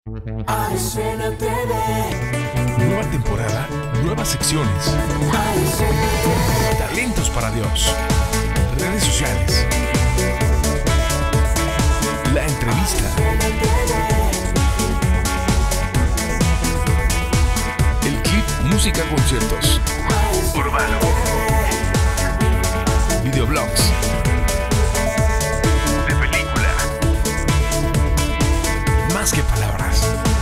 Escena TV. Nueva temporada, nuevas secciones. Talentos para Dios. Redes sociales. La entrevista. El clip, música, conciertos. Urbano. Videoblogs. De película. Más que palabras.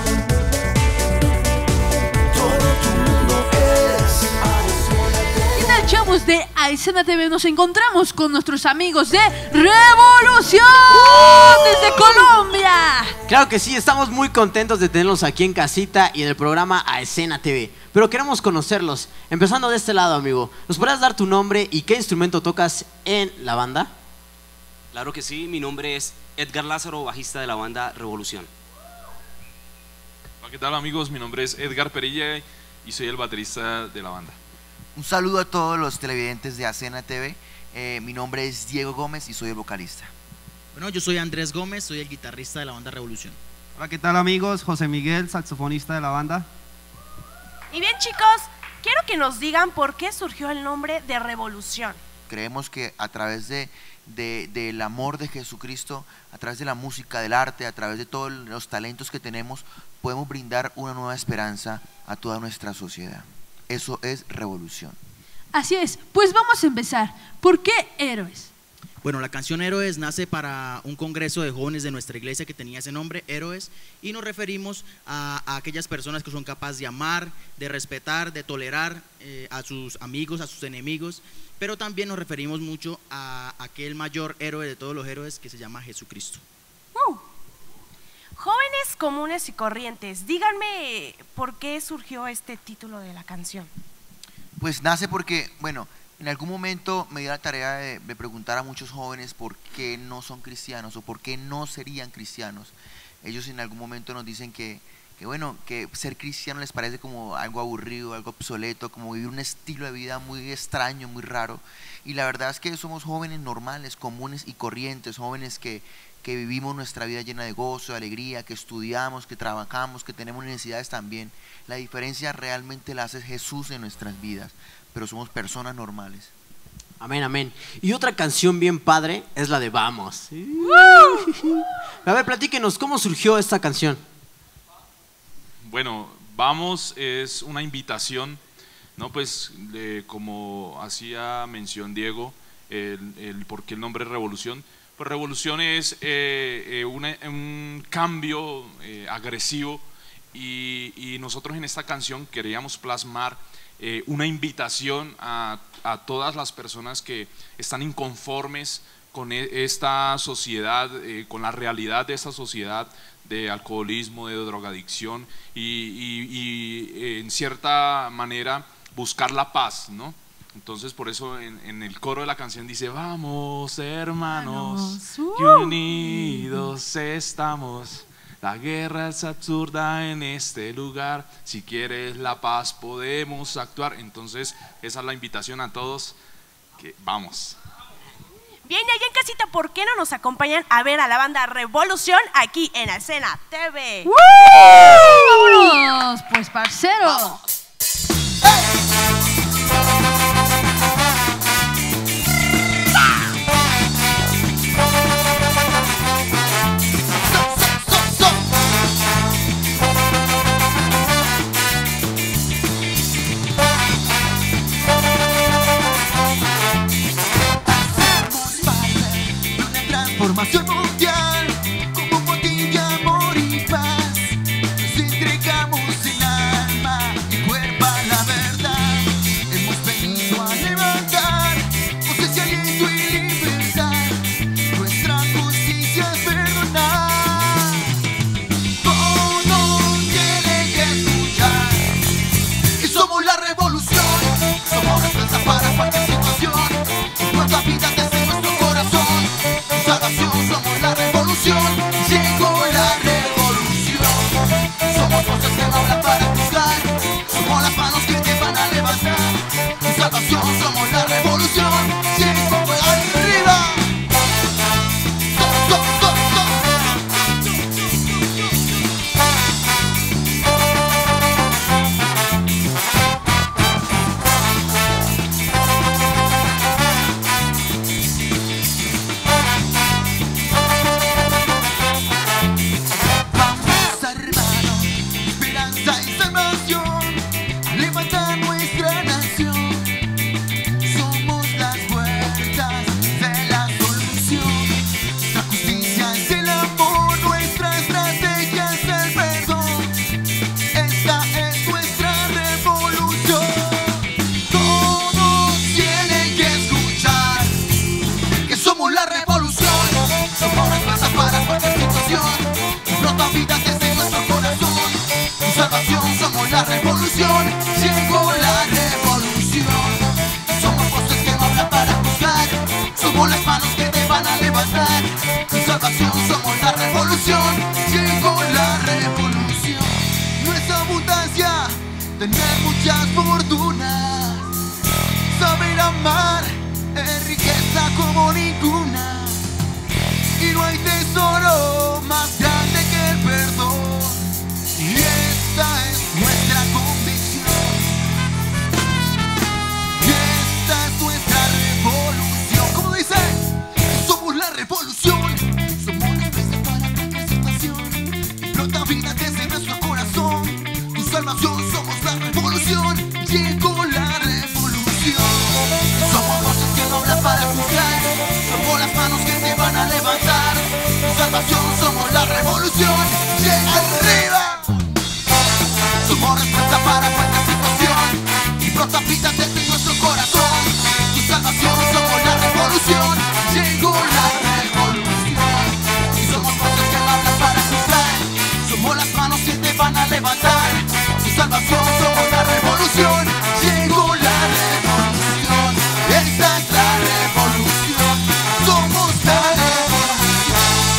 ¿Qué tal, chavos de Escena TV? Nos encontramos con nuestros amigos de Revolución desde Colombia. Claro que sí, estamos muy contentos de tenerlos aquí en casita y en el programa Escena TV. Pero queremos conocerlos. Empezando de este lado, amigo, ¿nos podrías dar tu nombre y qué instrumento tocas en la banda? Claro que sí, mi nombre es Edgar Lázaro, bajista de la banda Revolución. Hola, ¿qué tal, amigos? Mi nombre es Edgar Perilla y soy el baterista de la banda. Un saludo a todos los televidentes de Escena TV. Mi nombre es Diego Gómez y soy el vocalista. Bueno, yo soy Andrés Gómez, soy el guitarrista de la banda Revolución. Hola, ¿qué tal, amigos? José Miguel, saxofonista de la banda. Y bien, chicos, quiero que nos digan por qué surgió el nombre de Revolución. Creemos que a través del amor de Jesucristo, a través de la música, del arte, a través de todos los talentos que tenemos, podemos brindar una nueva esperanza a toda nuestra sociedad. Eso es revolución. Así es, pues vamos a empezar. ¿Por qué Héroes? Bueno, la canción Héroes nace para un congreso de jóvenes de nuestra iglesia que tenía ese nombre, Héroes, y nos referimos a aquellas personas que son capaces de amar, de respetar, de tolerar a sus amigos, a sus enemigos, pero también nos referimos mucho a aquel mayor héroe de todos los héroes que se llama Jesucristo. Jóvenes comunes y corrientes, díganme por qué surgió este título de la canción. Pues nace porque, bueno, en algún momento me dio la tarea de preguntar a muchos jóvenes por qué no son cristianos o por qué no serían cristianos. Ellos en algún momento nos dicen que ser cristiano les parece como algo aburrido, algo obsoleto, como vivir un estilo de vida muy extraño, muy raro. Y la verdad es que somos jóvenes normales, comunes y corrientes, jóvenes que vivimos nuestra vida llena de gozo, de alegría, que estudiamos, que trabajamos, que tenemos necesidades también. La diferencia realmente la hace Jesús en nuestras vidas, pero somos personas normales. Amén, amén. Y otra canción bien padre es la de Vamos. A ver, platíquenos, ¿cómo surgió esta canción? Bueno, Vamos es una invitación, ¿no? Pues como hacía mención Diego, por qué el nombre es Revolución. Pues revolución es un cambio agresivo y nosotros en esta canción queríamos plasmar una invitación a todas las personas que están inconformes con esta sociedad, con la realidad de esta sociedad de alcoholismo, de drogadicción y en cierta manera buscar la paz, ¿no? Entonces por eso en el coro de la canción dice: vamos, hermanos, que unidos estamos. La guerra es absurda en este lugar. Si quieres la paz podemos actuar. Entonces esa es la invitación a todos, que vamos. Bien, y allá en casita, ¿por qué no nos acompañan a ver a la banda Revolución aquí en Escena TV? ¡Vámonos! Pues, parceros. Transformación mundial, como un botín de amor y paz, nos entregamos en alma y revolución, llegó la revolución. Somos voces que no hablan para juzgar, somos las manos que te van a levantar. Tu salvación, somos la revolución, llegó la revolución. No es abundancia tener muchas fortunas, saber amar es riqueza como ninguna. Y no hay tesoro más grande que el perdón. Y esta es nuestra convicción. Y esta es nuestra revolución. ¿Cómo dice? Somos la revolución. Somos la empresa para nuestra situación. Y brota vida desde nuestro corazón. Tu salvación, somos la revolución. Llegó la revolución. Somos voces que no hablan para juzgar. Somos las manos que te van a levantar. Tu salvación, somos la revolución. Llega arriba. Somos respuesta para cualquier situación. Y brota vida desde nuestro corazón. Tu salvación, somos la revolución. Llegó la revolución. Y somos voces que no hablan para juzgar. Somos las manos que te van a levantar. Tu salvación, somos la revolución. Llegó la revolución. Esta es la revolución. Somos la revolución.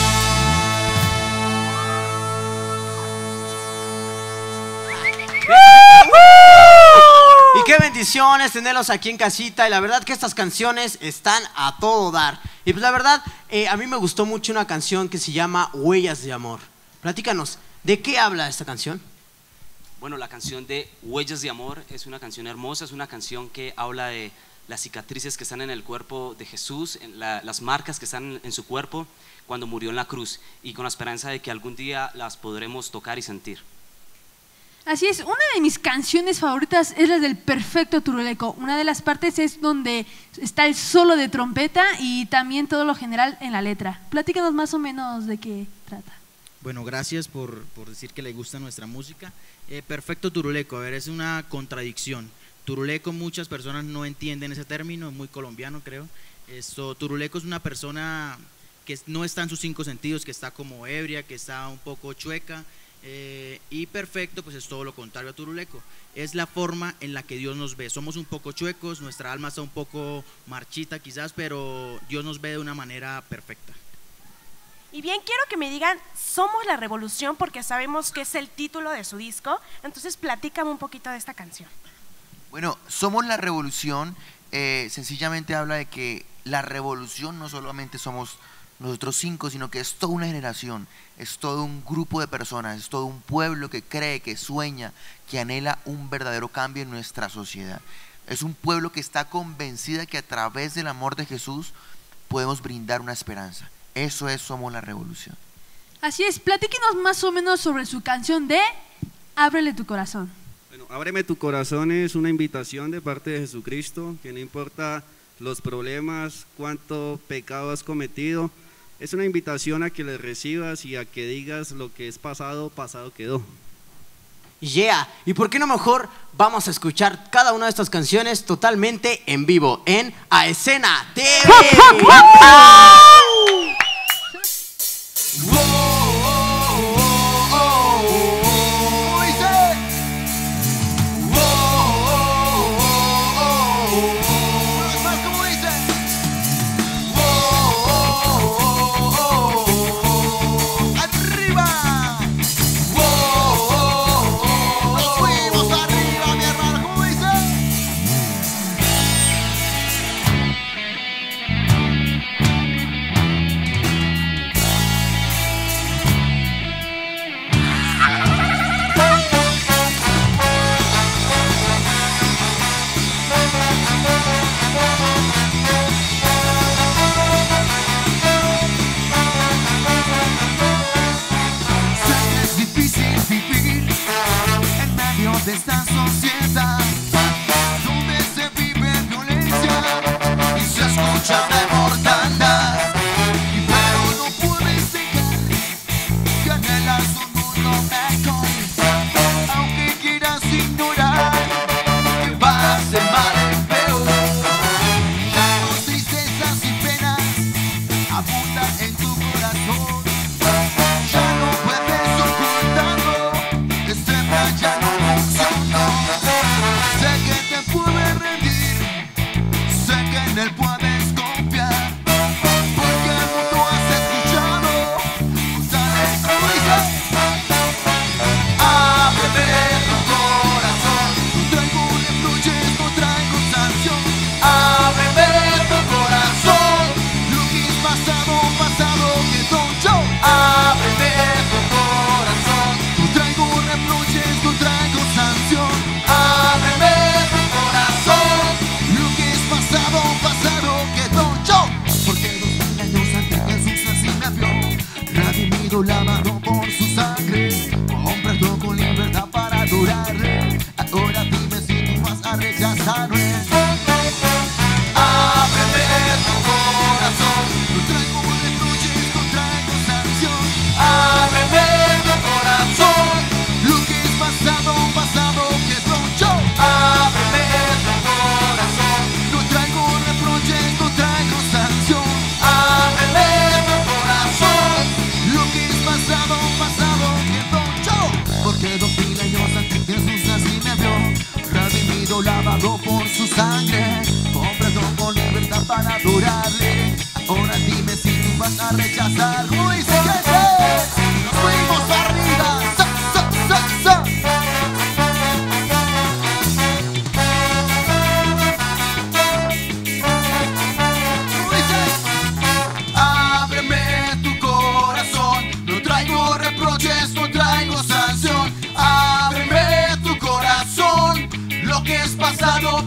Y qué bendiciones tenerlos aquí en casita. Y la verdad que estas canciones están a todo dar. Y pues la verdad, a mí me gustó mucho una canción que se llama Huellas de Amor. Platícanos, ¿de qué habla esta canción? Bueno, la canción de Huellas de Amor es una canción hermosa, es una canción que habla de las cicatrices que están en el cuerpo de Jesús, las marcas que están en su cuerpo cuando murió en la cruz, y con la esperanza de que algún día las podremos tocar y sentir. Así es, una de mis canciones favoritas es la del Perfecto Turuleco. Una de las partes es donde está el solo de trompeta y también todo lo general en la letra. Platícanos más o menos de qué trata. Bueno, gracias por decir que le gusta nuestra música. Perfecto Turuleco, a ver, es una contradicción. Turuleco, muchas personas no entienden ese término, es muy colombiano, creo. Turuleco es una persona que no está en sus 5 sentidos, que está como ebria, que está un poco chueca. Y perfecto, pues es todo lo contrario a Turuleco. Es la forma en la que Dios nos ve. Somos un poco chuecos, nuestra alma está un poco marchita quizás, pero Dios nos ve de una manera perfecta. Y bien, quiero que me digan, somos la revolución, porque sabemos que es el título de su disco. Entonces platícame un poquito de esta canción. Bueno, somos la revolución, sencillamente habla de que la revolución no solamente somos nosotros 5, sino que es toda una generación, es todo un grupo de personas, es todo un pueblo que cree, que sueña, que anhela un verdadero cambio en nuestra sociedad. Es un pueblo que está convencida que a través del amor de Jesús podemos brindar una esperanza. Eso es Somos la Revolución. Así es, platíquenos más o menos sobre su canción de Ábrele tu corazón. Bueno, Ábreme tu corazón es una invitación de parte de Jesucristo, que no importa los problemas, cuánto pecado has cometido, es una invitación a que le recibas y a que digas lo que es pasado, pasado quedó. Yeah, y por qué no mejor vamos a escuchar cada una de estas canciones totalmente en vivo en A Escena TV. De esta sociedad donde se vive violencia y se escucha de mortandad, pero no puedes dejar que anhelas un mundo mejor, aunque quieras ignorar que va a ser mal y peor. Las tristezas y penas abundan en tu corazón, ya no puedes ocultarlo, este plan ya no funciona.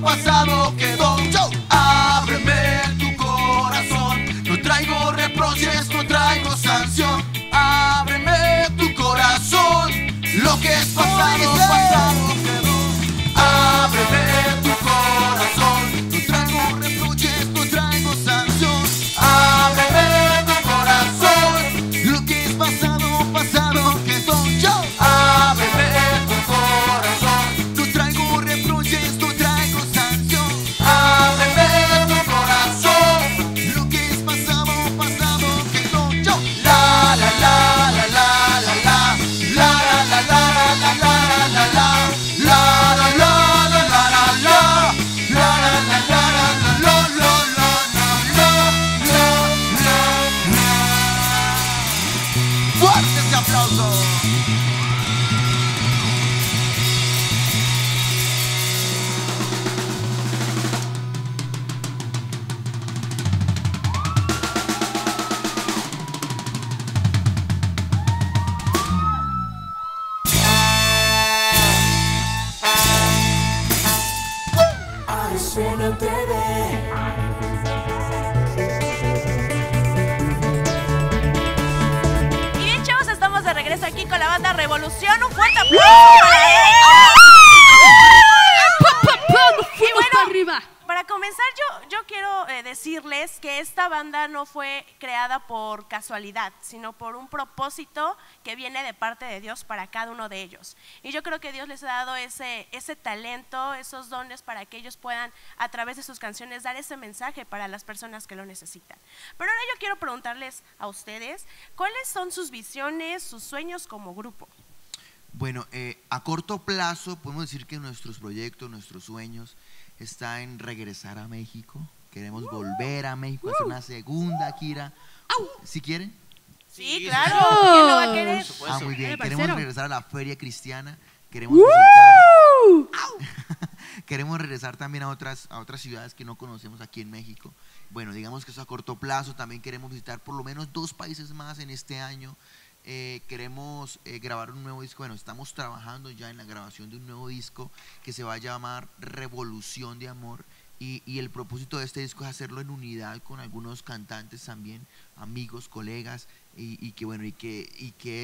pasado quedó. Ábreme tu corazón, no traigo reproches, no traigo sanción. Ábreme tu corazón, lo que es pasado, pasado quedó. Ábreme tu corazón, no traigo reproches, no traigo sanción. Ábreme tu corazón, lo que es pasado, pasado quedó. Ábreme tu corazón, no traigo reproches, no traigo sanción. Ábreme tu corazón, lo que es pasado, pasado quedó. La la la la la la la la la la la la la la. ¡Fuerte ese aplauso! Escena TV. Y bien, chavos, estamos de regreso aquí con la banda Revolución. Un fuerte aplauso para ellos. Y bueno, arriba. Para comenzar, yo quiero decirles que esta banda no fue creada por casualidad, sino por un propósito que viene de parte de Dios para cada uno de ellos. Y yo creo que Dios les ha dado ese talento, esos dones para que ellos puedan, a través de sus canciones, dar ese mensaje para las personas que lo necesitan. Pero ahora yo quiero preguntarles a ustedes, ¿cuáles son sus visiones, sus sueños como grupo? Bueno, a corto plazo podemos decir que nuestros proyectos, nuestros sueños está en regresar a México. Queremos volver a México, hacer una segunda gira. ¿Sí quieren? Sí, claro. ¿Quién lo va a querer? Muy bien. Parcero. Queremos regresar a la Feria Cristiana. Queremos visitar. Queremos regresar también a otras ciudades que no conocemos aquí en México. Bueno, digamos que eso a corto plazo. También queremos visitar por lo menos 2 países más en este año. Queremos grabar un nuevo disco. Bueno, estamos trabajando ya en la grabación de un nuevo disco que se va a llamar Revolución de Amor, y el propósito de este disco es hacerlo en unidad con algunos cantantes también, amigos, colegas, y que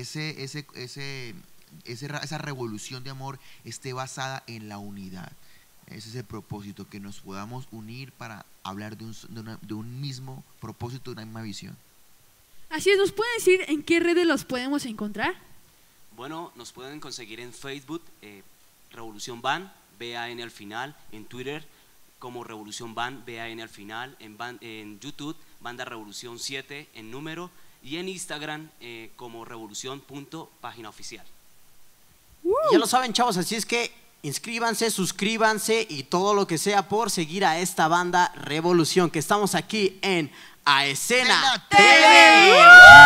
esa revolución de amor esté basada en la unidad. Ese es el propósito, que nos podamos unir para hablar de un mismo propósito, de una misma visión. Así es, ¿nos pueden decir en qué redes los podemos encontrar? Bueno, nos pueden conseguir en Facebook, Revolución Band, BAN al final, en Twitter como Revolución Band, BAN al final, en YouTube, Banda Revolución 7 en número, y en Instagram como revolución.página oficial. Ya lo saben, chavos, así es que inscríbanse, suscríbanse y todo lo que sea por seguir a esta banda Revolución, que estamos aquí en A Escena TV.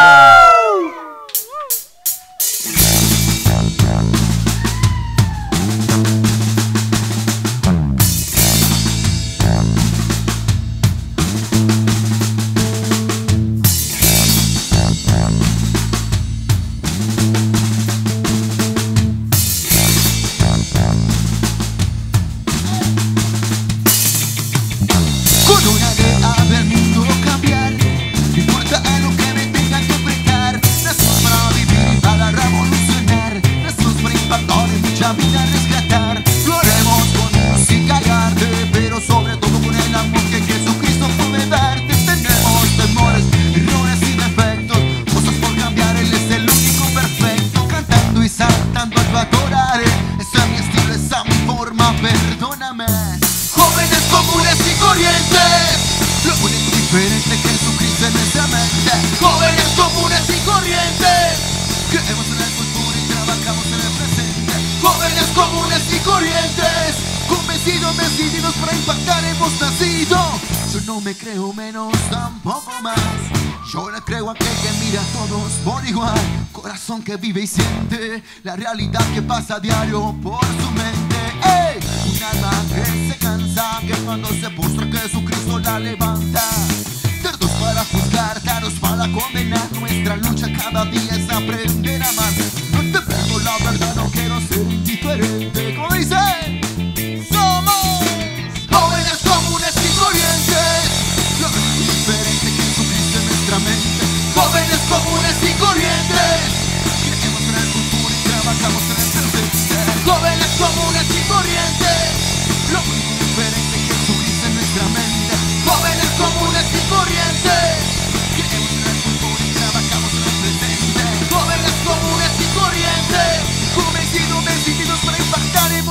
Con una idea del mundo cambiar, no importa a lo que me tenga que enfrentar. Nacimos para vivir y para revolucionar, nacimos para impactar y mucha vida rescatar. Lo haremos con música y arte, pero sobre todo con el amor que Jesucristo puede darte. Tenemos temores, errores y defectos, cosas por cambiar, Él es el único perfecto. Cantando y saltando al adoraré, esa es mi estilo, esa es mi forma, perdóname. Jóvenes comunes y corrientes, lo único diferente que Jesucristo en nuestra mente. Jóvenes comunes y corrientes, creemos en la cultura y trabajamos en el presente. Jóvenes comunes y corrientes, convencidos, decididos para impactar hemos nacido. Yo no me creo menos, tampoco más. Yo le creo a aquel que mira a todos por igual. Corazón que vive y siente la realidad que pasa a diario por su mente. ¡Ey! Un alma que se cansa, que cuando se postra Jesucristo la levanta. Cerdos para juzgar, daros para condenar. Nuestra lucha cada día es aprender a amar. No te pierdo la verdad, no quiero ser indiferente. Como dice, somos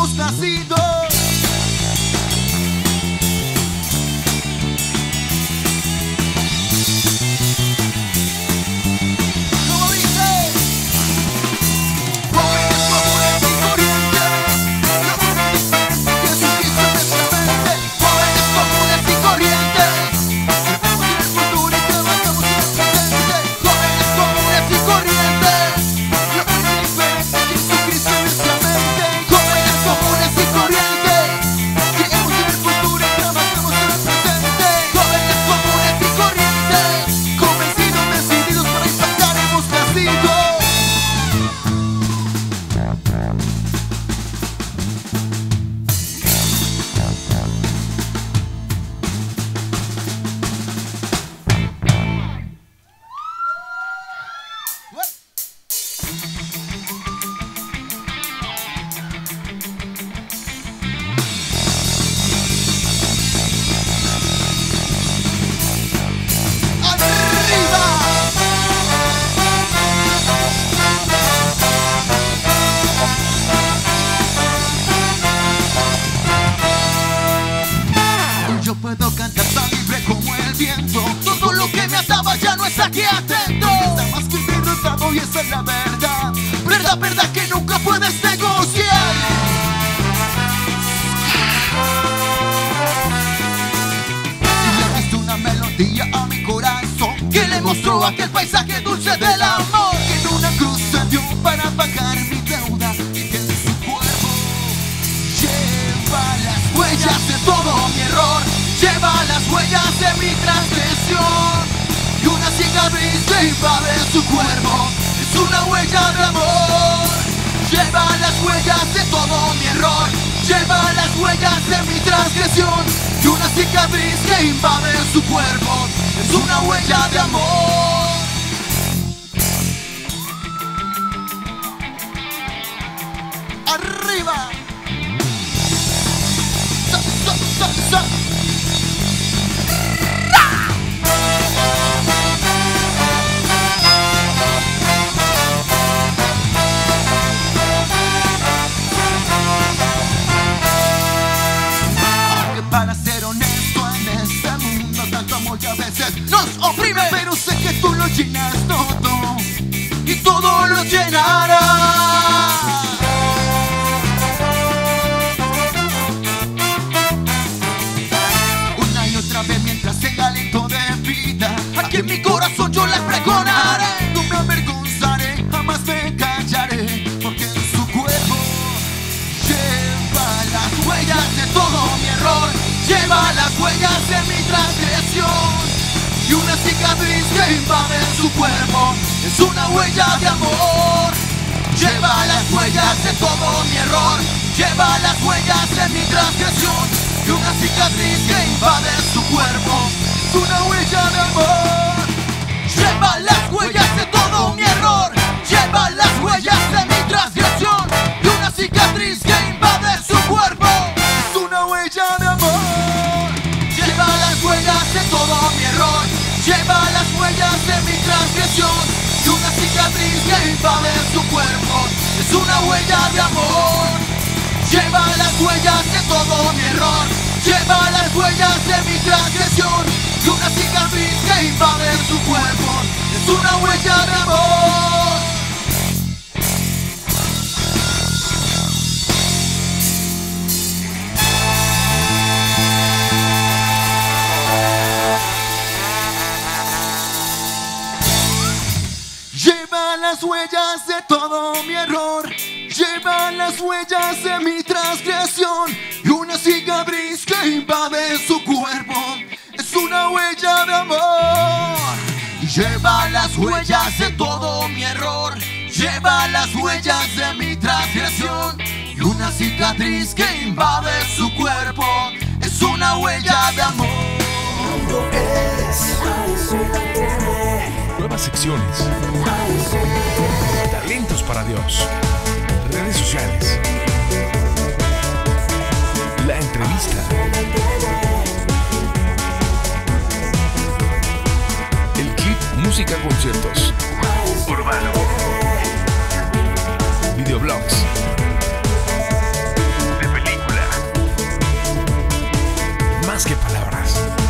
hemos nacido. Como dice, jóvenes comunes y corrientes, Jesucristo en nuestra mente. Jóvenes comunes y corrientes, creemos en el futuro y trabajamos en el presente. Jóvenes comunes y corrientes, Jesucristo en nuestra mente. Jóvenes comunes y corrientes, creemos en el futuro y trabajamos en el presente. Jóvenes comunes y corrientes, convencidos, decididos para impactar, hemos nacido. Yo puedo cantar tan libre como el viento. Todo lo que me ataba ya no está aquí atento. Está más que bien rotado y esa es la verdad. Verdad, verdad que nunca puedes negociar. Y le diste una melodía a mi corazón que le mostró aquel paisaje dulce del amor. Que en una cruz se dio para pagar mi deuda y que en su cuerpo lleva las huellas de todo mi error, lleva las huellas de mi transgresión y una cicatriz que invade su cuerpo, es una huella de amor. Lleva las huellas de todo mi error, lleva las huellas de mi transgresión y una cicatriz que invade su cuerpo, es una huella de amor. Arriba. Sa. Aunque para ser honesto en este mundo tanto amor que a veces nos oprime, pero sé que tú lo llenas todo y todo lo llenarás. Mientras tenga aliento de vida, aquí en mi corazón yo les pregonaré. No me avergonzaré, jamás me callaré, porque en su cuerpo lleva las huellas de todo mi error, lleva las huellas de mi transgresión y una cicatriz que invade su cuerpo, es una huella de amor. Lleva las huellas de todo mi error, lleva las huellas de mi transgresión y una cicatriz que invade su cuerpo, es una huella de amor. Lleva las huellas de todo mi error, lleva las huellas de mi transgresión y una cicatriz que invade su cuerpo, es una huella de amor. Lleva las huellas de todo mi error, lleva las huellas de mi transgresión y una cicatriz que invade su cuerpo, es una huella de amor. Lleva las huellas de todo mi error, lleva las huellas de mi transgresión y una cicatriz que invade su cuerpo, es una huella de amor. Lleva las huellas de todo mi error, lleva las huellas de mi transgresión y una cicatriz que invade su cuerpo, es una huella de amor. Lleva las huellas de todo mi error, lleva las huellas de mi transgresión y una cicatriz que invade su cuerpo, es una huella de amor. Nuevas secciones. Talentos para Dios. Redes sociales. La entrevista. El clip Música Conciertos. Urbano. Videoblogs. más que palabras.